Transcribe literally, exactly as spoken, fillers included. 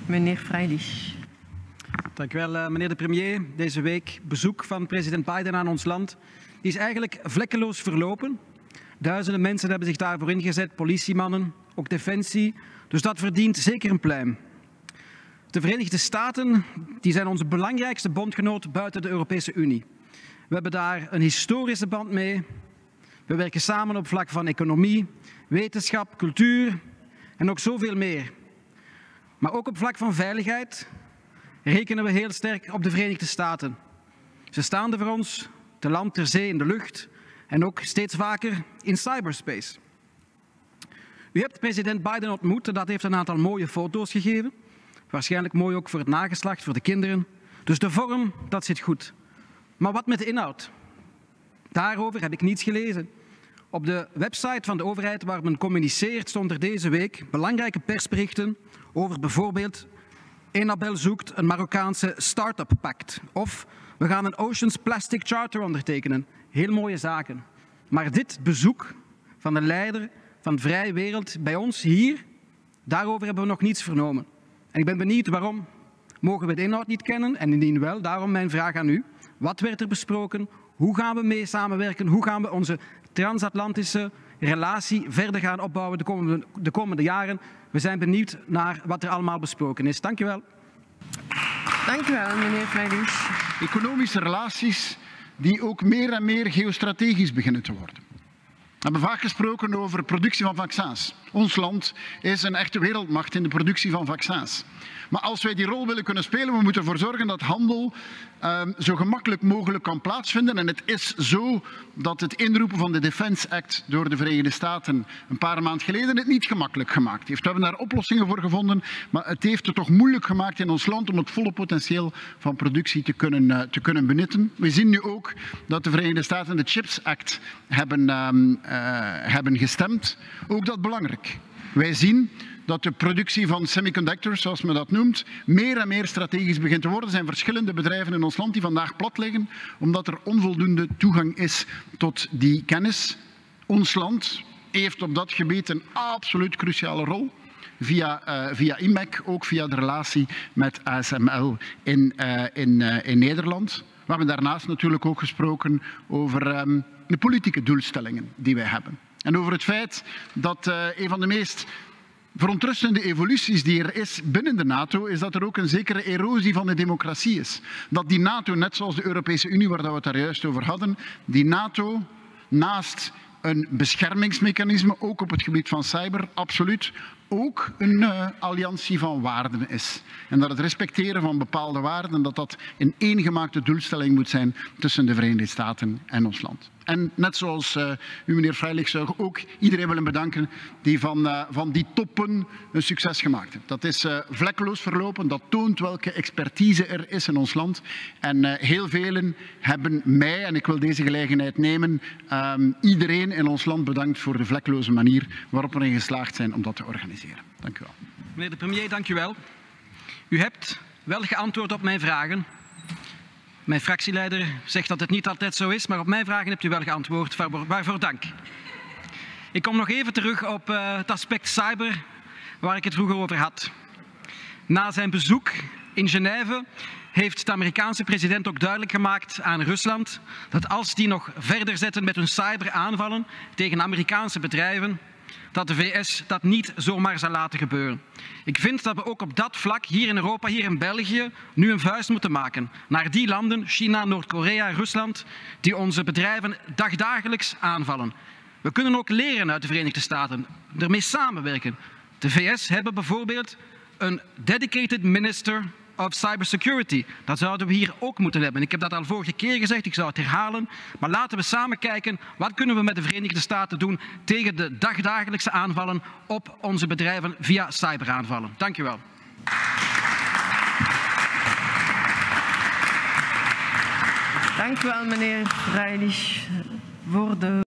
Meneer Freilich. Dank u wel, meneer de premier. Deze week bezoek van president Biden aan ons land. Die is eigenlijk vlekkeloos verlopen. Duizenden mensen hebben zich daarvoor ingezet, politiemannen, ook defensie. Dus dat verdient zeker een pluim. De Verenigde Staten die zijn onze belangrijkste bondgenoot buiten de Europese Unie. We hebben daar een historische band mee. We werken samen op vlak van economie, wetenschap, cultuur en nog zoveel meer. Maar ook op vlak van veiligheid rekenen we heel sterk op de Verenigde Staten. Ze staan er voor ons, te land, ter zee, in de lucht en ook steeds vaker in cyberspace. U hebt president Biden ontmoet en dat heeft een aantal mooie foto's gegeven. Waarschijnlijk mooi ook voor het nageslacht, voor de kinderen. Dus de vorm, dat zit goed. Maar wat met de inhoud? Daarover heb ik niets gelezen. Op de website van de overheid waar men communiceert stond er deze week belangrijke persberichten over bijvoorbeeld Enabel zoekt een Marokkaanse start-up pact of we gaan een Oceans Plastic Charter ondertekenen. Heel mooie zaken. Maar dit bezoek van de leider van de vrije wereld bij ons hier, daarover hebben we nog niets vernomen. En ik ben benieuwd waarom. Mogen we de inhoud niet kennen? En indien wel, daarom mijn vraag aan u. Wat werd er besproken? Hoe gaan we mee samenwerken? Hoe gaan we onze transatlantische relatie verder gaan opbouwen de komende, de komende jaren? We zijn benieuwd naar wat er allemaal besproken is. Dank u wel. Dank u wel, meneer Freilich. Economische relaties die ook meer en meer geostrategisch beginnen te worden. We hebben vaak gesproken over productie van vaccins. Ons land is een echte wereldmacht in de productie van vaccins. Maar als wij die rol willen kunnen spelen, we moeten ervoor zorgen dat handel uh, zo gemakkelijk mogelijk kan plaatsvinden. En het is zo dat het inroepen van de Defense Act door de Verenigde Staten een paar maanden geleden het niet gemakkelijk gemaakt heeft. We hebben daar oplossingen voor gevonden, maar het heeft het toch moeilijk gemaakt in ons land om het volle potentieel van productie te kunnen, uh, te kunnen benutten. We zien nu ook dat de Verenigde Staten de Chips Act hebben, uh, uh, hebben gestemd. Ook dat belangrijk. Wij zien dat de productie van semiconductors, zoals men dat noemt, meer en meer strategisch begint te worden. Er zijn verschillende bedrijven in ons land die vandaag plat liggen, omdat er onvoldoende toegang is tot die kennis. Ons land heeft op dat gebied een absoluut cruciale rol. Via, uh, via I M E C, ook via de relatie met A S M L in, uh, in, uh, in Nederland. We hebben daarnaast natuurlijk ook gesproken over um, de politieke doelstellingen die wij hebben. En over het feit dat uh, een van de meest verontrustende evoluties die er is binnen de NATO, is dat er ook een zekere erosie van de democratie is. Dat die NATO, net zoals de Europese Unie, waar we het daar juist over hadden, die NATO naast een beschermingsmechanisme, ook op het gebied van cyber, absoluut ook een uh, alliantie van waarden is. En dat het respecteren van bepaalde waarden, dat dat een eengemaakte doelstelling moet zijn tussen de Verenigde Staten en ons land. En net zoals uh, u, meneer Freilich, zou ik ook iedereen willen bedanken die van, uh, van die toppen een succes gemaakt heeft. Dat is uh, vlekkeloos verlopen, dat toont welke expertise er is in ons land. En uh, heel velen hebben mij, en ik wil deze gelegenheid nemen, um, iedereen in ons land bedankt voor de vlekkeloze manier waarop we erin geslaagd zijn om dat te organiseren. Dank u wel. Meneer de premier, dank u wel. U hebt wel geantwoord op mijn vragen. Mijn fractieleider zegt dat het niet altijd zo is, maar op mijn vragen hebt u wel geantwoord. Waar, waarvoor dank. Ik kom nog even terug op uh, het aspect cyber, waar ik het vroeger over had. Na zijn bezoek in Genève heeft de Amerikaanse president ook duidelijk gemaakt aan Rusland dat als die nog verder zetten met hun cyberaanvallen tegen Amerikaanse bedrijven, dat de V S dat niet zomaar zal laten gebeuren. Ik vind dat we ook op dat vlak hier in Europa, hier in België, nu een vuist moeten maken naar die landen, China, Noord-Korea, Rusland, die onze bedrijven dagdagelijks aanvallen. We kunnen ook leren uit de Verenigde Staten, ermee samenwerken. De V S hebben bijvoorbeeld een dedicated minister of cybersecurity. Dat zouden we hier ook moeten hebben. Ik heb dat al vorige keer gezegd, ik zou het herhalen. Maar laten we samen kijken, wat kunnen we met de Verenigde Staten doen tegen de dagdagelijkse aanvallen op onze bedrijven via cyberaanvallen. Dank u wel. Dank u wel, meneer Freilich, voor de